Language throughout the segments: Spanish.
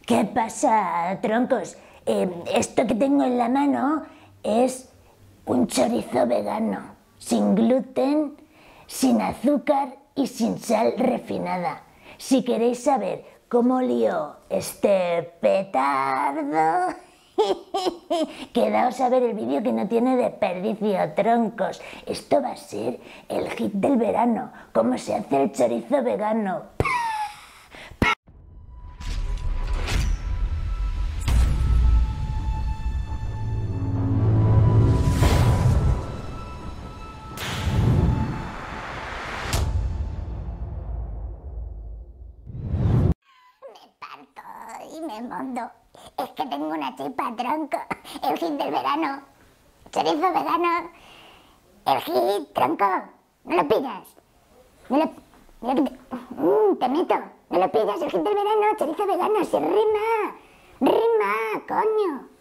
¿Qué pasa, troncos? Esto que tengo en la mano es un chorizo vegano, sin gluten, sin azúcar y sin sal refinada. Si queréis saber cómo lió este petardo, quedaos a ver el vídeo que no tiene desperdicio, troncos. Esto va a ser el hit del verano, cómo se hace el chorizo vegano. Y me mondo. Es que tengo una chispa, tronco. El hit del verano. Chorizo vegano. El hit, tronco. ¿No lo pillas? Te meto. ¿No lo pillas? El hit del verano. Chorizo vegano. ¡Se rima! ¡Rima, coño!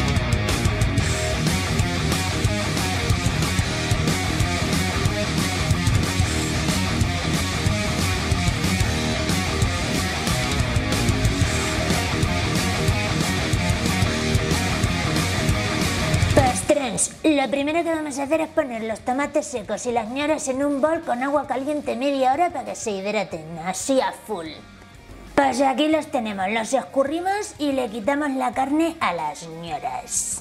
Lo primero que vamos a hacer es poner los tomates secos y las ñoras en un bol con agua caliente media hora para que se hidraten, así a full. Pues aquí los tenemos, los escurrimos y le quitamos la carne a las ñoras.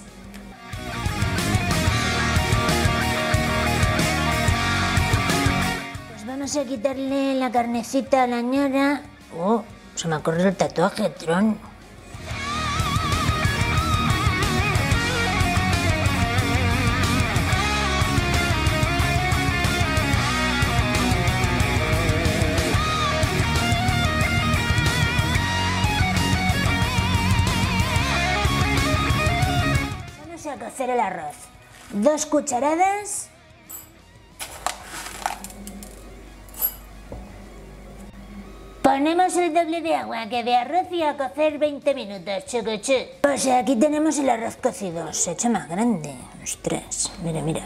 Pues vamos a quitarle la carnecita a la ñora. Oh, se me ha corrido el tatuaje, Tron. A cocer el arroz. 2 cucharadas. Ponemos el doble de agua que de arroz y a cocer 20 minutos, chucuchú. Pues aquí tenemos el arroz cocido. Se ha hecho más grande. Ostras, mira, mira.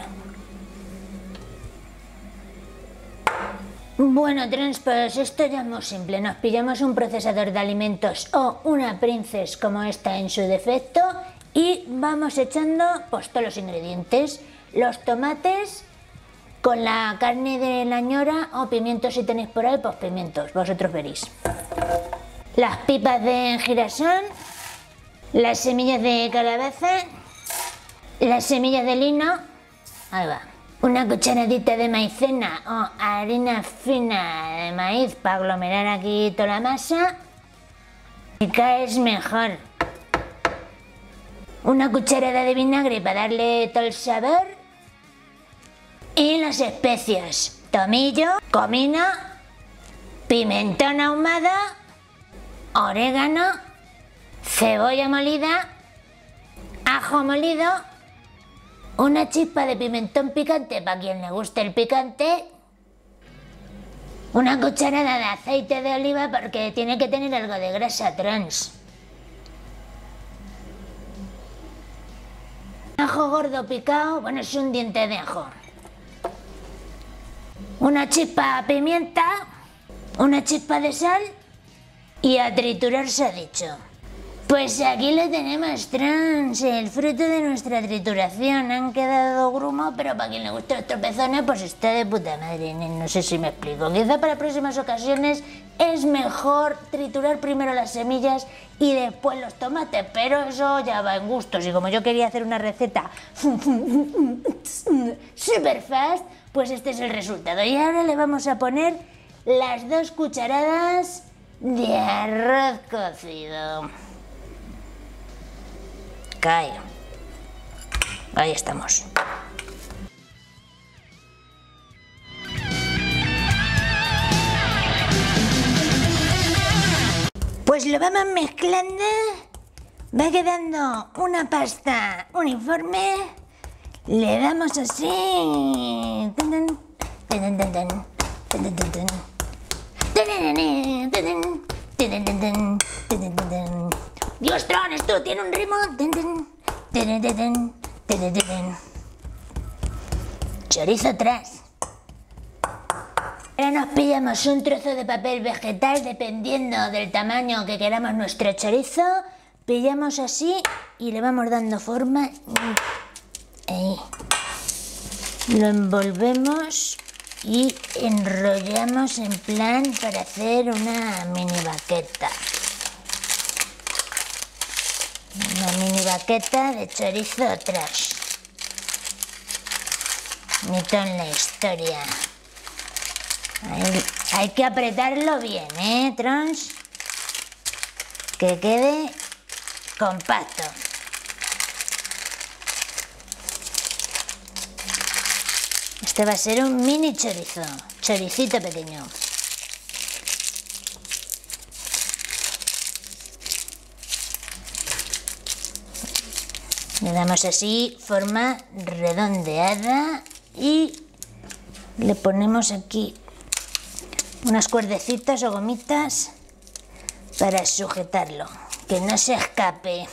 Bueno, trans, pues esto ya es muy simple. Nos pillamos un procesador de alimentos o una Princess como esta en su defecto y vamos echando pues todos los ingredientes. Los tomates con la carne de la ñora o pimientos si tenéis por ahí, pues pimientos, vosotros veréis. Las pipas de girasol, las semillas de calabaza, las semillas de lino, ahí va. Una cucharadita de maicena o harina fina de maíz para aglomerar aquí toda la masa. Y caes mejor. Una cucharada de vinagre para darle todo el sabor. Y las especias. Tomillo, comino, pimentón ahumado, orégano, cebolla molida, ajo molido, una chispa de pimentón picante para quien le guste el picante, una cucharada de aceite de oliva porque tiene que tener algo de grasa trans. Ajo gordo picado, bueno, es un diente de ajo. Una chispa de pimienta, una chispa de sal y a triturar se ha dicho. Pues aquí lo tenemos, trans, el fruto de nuestra trituración. Han quedado grumos, pero para quien le guste los tropezones, pues está de puta madre. No sé si me explico. Quizá para próximas ocasiones es mejor triturar primero las semillas y después los tomates, pero eso ya va en gustos. Y como yo quería hacer una receta super fast, pues este es el resultado. Y ahora le vamos a poner las 2 cucharadas de arroz cocido. Cae. Ahí estamos. Pues lo vamos mezclando. Va quedando una pasta uniforme. Le damos así. Dios, Tron, esto tiene un ritmo. Chorizo atrás. Ahora nos pillamos un trozo de papel vegetal, dependiendo del tamaño que queramos nuestro chorizo. Pillamos así y le vamos dando forma. Ahí. Lo envolvemos y enrollamos en plan para hacer una mini baqueta. Una mini baqueta de chorizo trash. Mito en la historia. Hay que apretarlo bien, Trons. Que quede compacto. Este va a ser un mini chorizo, choricito pequeño. Le damos así forma redondeada y le ponemos aquí unas cuerdecitas o gomitas para sujetarlo, que no se escape.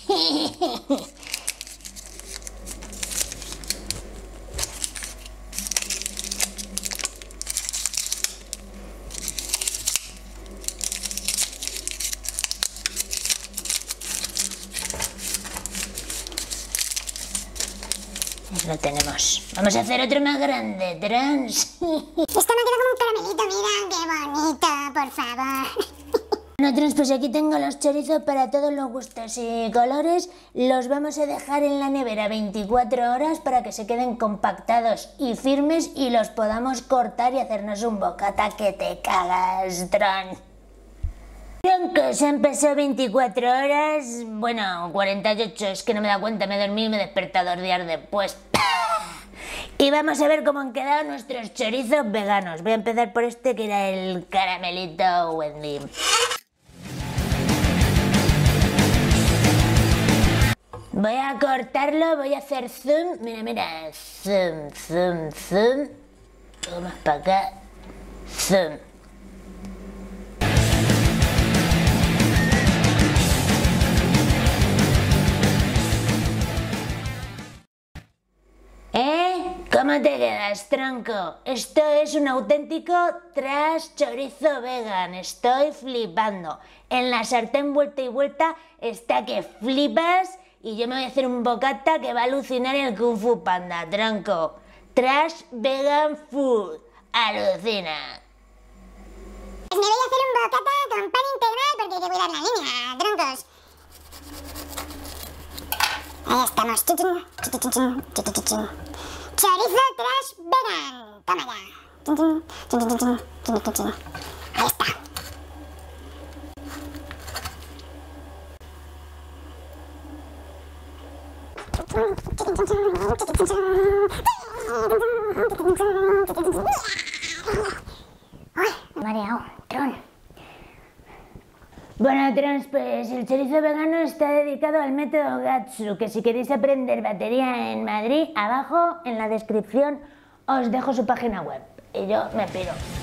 Lo tenemos. Vamos a hacer otro más grande, Trons. Esto me queda como un caramelito, mira, qué bonito, por favor. Bueno, Trons, pues aquí tengo los chorizos para todos los gustos y colores. Los vamos a dejar en la nevera 24 horas para que se queden compactados y firmes y los podamos cortar y hacernos un bocata que te cagas, Trons. Que se han pasado 24 horas, bueno, 48, es que no me da cuenta, me he dormido y me he despertado 2 días después. Y vamos a ver cómo han quedado nuestros chorizos veganos. Voy a empezar por este que era el caramelito Wendy. Voy a cortarlo, voy a hacer zoom, mira, zoom, zoom, zoom. Un poco más para acá, zoom. ¿Cómo te quedas, tronco? Esto es un auténtico trash chorizo vegan. Estoy flipando. En la sartén vuelta y vuelta está que flipas y yo me voy a hacer un bocata que va a alucinar el Kung Fu Panda, tronco. Trash vegan food. Alucina. Pues me voy a hacer un bocata con pan integral porque hay que cuidar la línea, troncos. Ahí estamos. Chorizo trash vegan. Toma ya. Ahí está. Mareado, Tron. Bueno, Trons, pues el chorizo vegano está dedicado al método Gatsu, que si queréis aprender batería en Madrid, abajo en la descripción os dejo su página web. Y yo me piro.